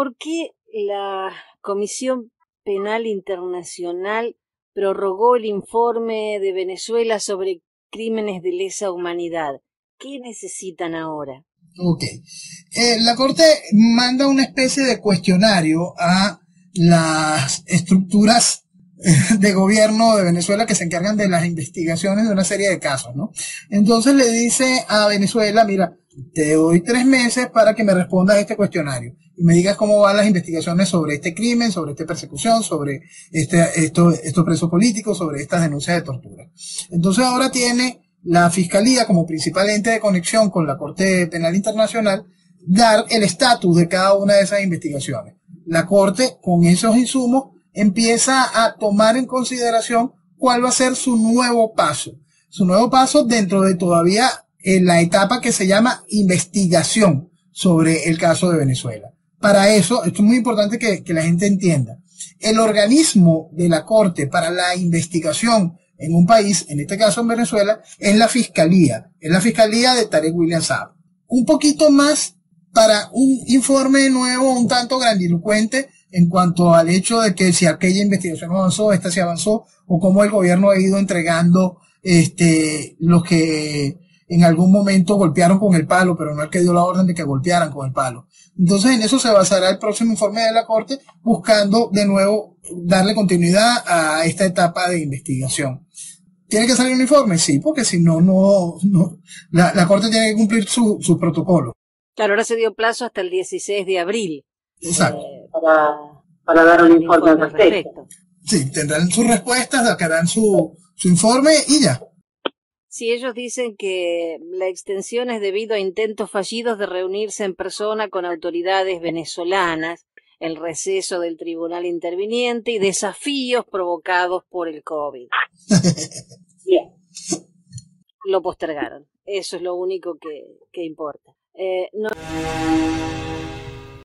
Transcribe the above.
¿por qué la Comisión Penal Internacional prorrogó el informe de Venezuela sobre crímenes de lesa humanidad? ¿Qué necesitan ahora? Ok. La Corte manda una especie de cuestionario a las estructuras de gobierno de Venezuela que se encargan de las investigaciones de una serie de casos, ¿no? Entonces le dice a Venezuela, mira, te doy 3 meses para que me respondas a este cuestionario y me digas cómo van las investigaciones sobre este crimen, sobre esta persecución, sobre estos presos políticos, sobre estas denuncias de tortura. Entonces ahora tiene la Fiscalía como principal ente de conexión con la Corte Penal Internacional dar el estatus de cada una de esas investigaciones. La Corte, con esos insumos, empieza a tomar en consideración cuál va a ser su nuevo paso. Su nuevo paso dentro de todavía la etapa que se llama investigación sobre el caso de Venezuela. Para eso, esto es muy importante que la gente entienda. El organismo de la Corte para la investigación en un país, en este caso en Venezuela, es la Fiscalía de Tarek William Saab. Un poquito más para un informe nuevo, un tanto grandilocuente, en cuanto al hecho de que si aquella investigación avanzó, esta se avanzó, o cómo el gobierno ha ido entregando los que en algún momento golpearon con el palo, pero no el que dio la orden de que golpearan con el palo. Entonces en eso se basará el próximo informe de la Corte, buscando de nuevo darle continuidad a esta etapa de investigación. ¿Tiene que salir un informe? Sí, porque si no, la Corte tiene que cumplir su protocolo. Claro, ahora se dio plazo hasta el 16 de abril. Exacto. Para dar un informe al respecto. Sí, tendrán sus respuestas, sacarán su informe y ya. Sí, ellos dicen que la extensión es debido a intentos fallidos de reunirse en persona con autoridades venezolanas, el receso del tribunal interviniente y desafíos provocados por el COVID. Bien. Lo postergaron. Eso es lo único que importa. No...